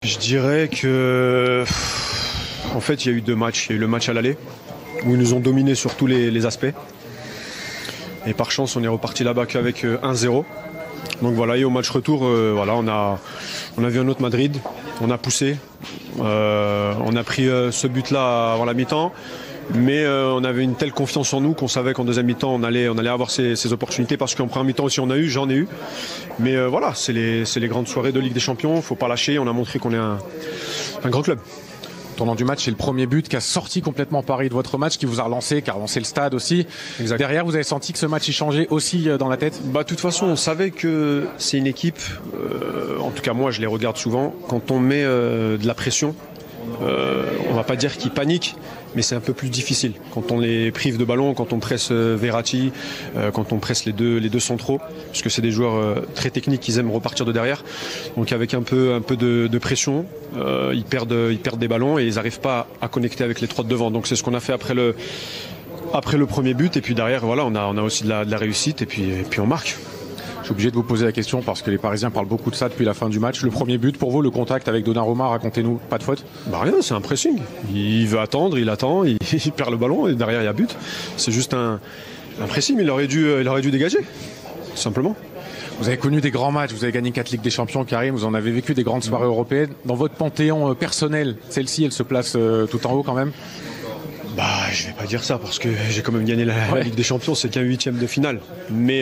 Je dirais que, en fait, il y a eu deux matchs. Il y a eu le match à l'aller, où ils nous ont dominés sur tous les aspects. Et par chance, on est reparti là-bas qu'avec 1-0. Donc voilà, et au match retour, voilà, on a vu un autre Madrid, on a poussé, on a pris ce but-là avant la mi-temps. Mais on avait une telle confiance en nous qu'on savait qu'en deuxième mi-temps on allait avoir ces opportunités, parce qu'en première mi-temps aussi j'en ai eu. Mais voilà, c'est les grandes soirées de Ligue des Champions, il ne faut pas lâcher, on a montré qu'on est un grand club. Tournant du match, c'est le premier but qui a sorti complètement Paris de votre match, qui vous a relancé, qui a relancé le stade aussi. Exact. Derrière, vous avez senti que ce match y changeait aussi dans la tête? De toute façon, on savait que c'est une équipe, en tout cas moi je les regarde souvent, quand on met de la pression, on va pas dire qu'ils paniquent, mais c'est un peu plus difficile quand on les prive de ballon, quand on presse Verratti, quand on presse les deux centraux, parce que c'est des joueurs très techniques qui aiment repartir de derrière. Donc avec un peu de pression, ils perdent des ballons et ils n'arrivent pas à connecter avec les trois de devant. Donc c'est ce qu'on a fait après le premier but, et puis derrière voilà, on a aussi de la réussite, et puis on marque. Je suis obligé de vous poser la question parce que les Parisiens parlent beaucoup de ça depuis la fin du match. Le premier but, pour vous, le contact avec Donnarumma, racontez-nous, pas de faute? Rien, c'est un pressing. Il veut attendre, il attend, il perd le ballon et derrière il y a but. C'est juste un pressing, mais il aurait dû dégager, tout simplement. Vous avez connu des grands matchs, vous avez gagné 4 Ligues des Champions, Karim, vous en avez vécu des grandes soirées européennes. Dans votre panthéon personnel, celle-ci, elle se place tout en haut quand même? Je vais pas dire ça parce que j'ai quand même gagné la Ligue des Champions, c'est qu'un 8e de finale. Mais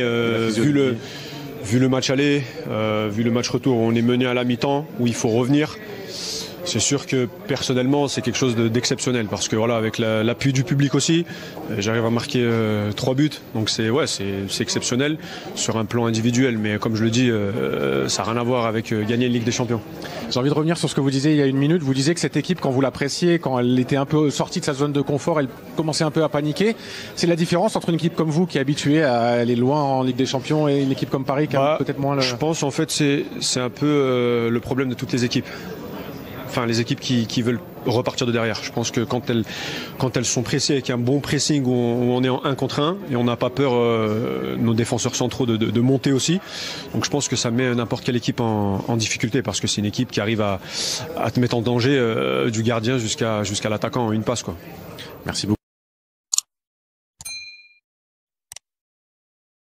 vu le match aller, vu le match retour, on est mené à la mi-temps, où il faut revenir. C'est sûr que personnellement c'est quelque chose d'exceptionnel, parce que voilà, avec l'appui du public aussi, j'arrive à marquer 3 buts, donc c'est exceptionnel sur un plan individuel, mais comme je le dis, ça n'a rien à voir avec gagner une Ligue des Champions. J'ai envie de revenir sur ce que vous disiez il y a une minute. Vous disiez que cette équipe, quand vous l'appréciez, quand elle était un peu sortie de sa zone de confort, elle commençait un peu à paniquer. C'est la différence entre une équipe comme vous, qui est habituée à aller loin en Ligue des Champions, et une équipe comme Paris qui a peut-être moins le... Je pense en fait c'est un peu le problème de toutes les équipes. Enfin, les équipes qui veulent repartir de derrière. Je pense que quand elles sont pressées avec un bon pressing, où on est en 1 contre 1, et on n'a pas peur, nos défenseurs centraux, de monter aussi. Donc je pense que ça met n'importe quelle équipe en difficulté, parce que c'est une équipe qui arrive à te mettre en danger, du gardien jusqu'à l'attaquant en une passe, quoi. Merci beaucoup.